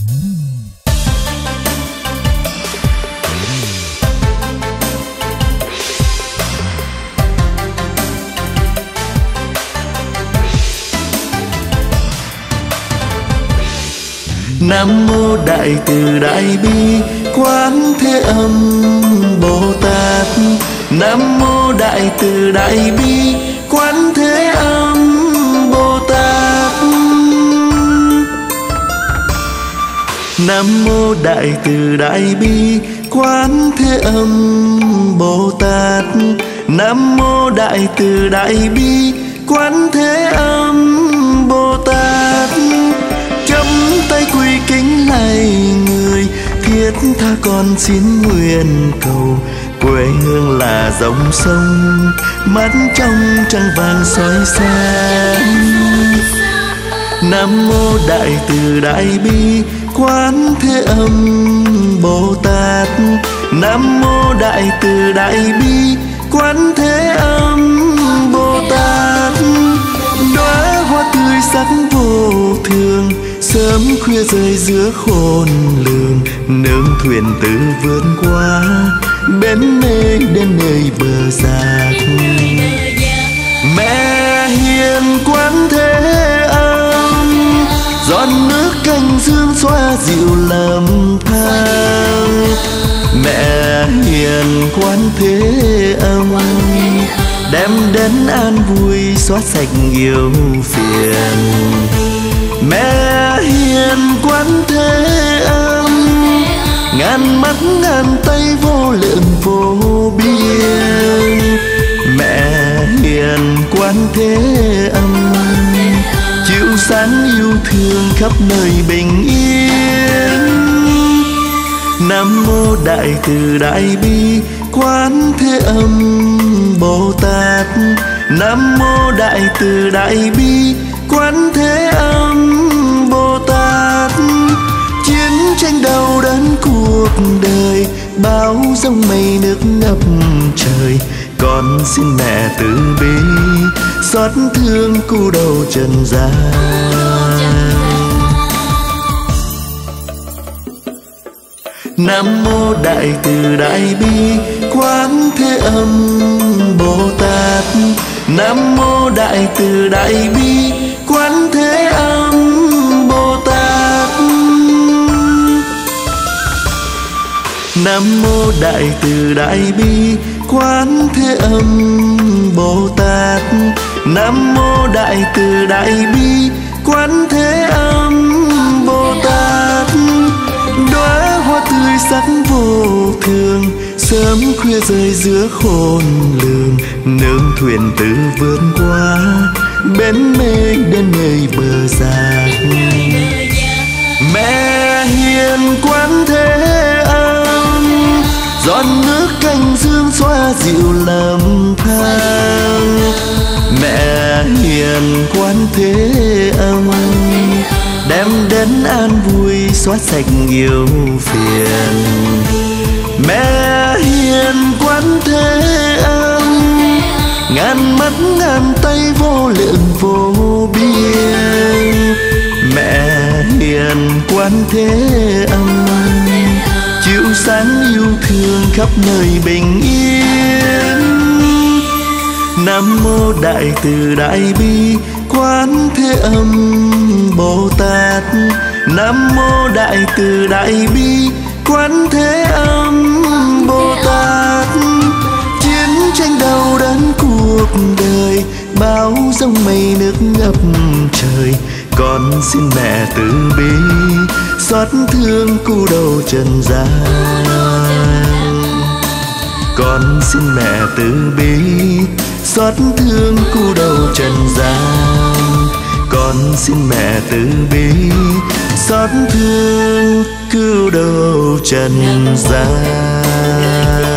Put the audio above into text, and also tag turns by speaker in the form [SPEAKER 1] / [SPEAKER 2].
[SPEAKER 1] Nam mô Đại Từ Đại Bi Quán Thế Âm Bồ Tát. Nam mô Đại Từ Đại Bi Quán Thế Âm Bồ Tát. Nam mô Đại Từ Đại Bi Quán Thế Âm Bồ Tát. Nam mô Đại Từ Đại Bi Quán Thế Âm Bồ Tát. Chắp tay quy kính lạy người, thiết tha con xin nguyện cầu. Quê hương là dòng sông, mắt trong trăng vàng soi sáng. Nam mô Đại Từ Đại Bi Quán Thế Âm Bồ Tát. Nam mô Đại Từ Đại Bi Quán Thế Âm Bồ Tát. Đóa hoa tươi sắc vô thường, sớm khuya rơi giữa khôn lường. Nương thuyền từ vươn qua, bên nơi đến nơi bờ giác. Mẹ hiền Quán Thế Âm, giọt nước canh dương xoa dịu lầm than. Mẹ hiền Quán Thế Âm, đem đến an vui xóa sạch yêu phiền. Mẹ hiền Quán Thế Âm, ngàn mắt ngàn tay vô lượng vô biên. Mẹ hiền Quán Thế Âm, chịu sáng yêu thương khắp nơi bình yên. Nam mô Đại Từ Đại Bi Quán Thế Âm Bồ Tát. Nam mô Đại Từ Đại Bi Quán Thế Âm Bồ Tát. Chiến tranh đau đớn cuộc đời, bão giông mây nước ngập trời. Con xin mẹ từ bi, xót thương cu đầu trần gian. Nam mô Đại Từ Đại Bi Quán Thế Âm Bồ Tát. Nam mô Đại Từ Đại Bi Quán Thế Âm Bồ Tát. Nam mô Đại Từ Đại Bi Quán Thế Âm Bồ Tát. Nam mô Đại Từ Đại Bi Quán Thế Âm Bồ Tát. Đóa hoa tươi sắc vô thường, sớm khuya rơi giữa khôn lường. Nương thuyền từ vươn qua, bên mê đến nơi bờ giác. Mẹ hiền Quán Thế Âm, giọt nước canh dương xoa dịu lầm than. Mẹ hiền Quán Thế Âm, đem đến an vui xóa sạch yêu phiền. Mẹ hiền Quán Thế Âm, ngàn mắt ngàn tay vô lượng vô biên. Mẹ hiền Quán Thế Âm, chịu sáng yêu thương khắp nơi bình yên. Nam mô Đại Từ Đại Bi Quán Thế Âm Bồ Tát. Nam mô Đại Từ Đại Bi Quán Thế Âm Bồ Tát. Chiến tranh đau đớn cuộc đời, bão giông mây nước ngập trời. Con xin mẹ từ bi, xót thương cu đầu trần gian. Con xin mẹ từ bi, xót thương cu đầu trần gian. Con xin mẹ từ bi, xót thương cu đầu trần gian.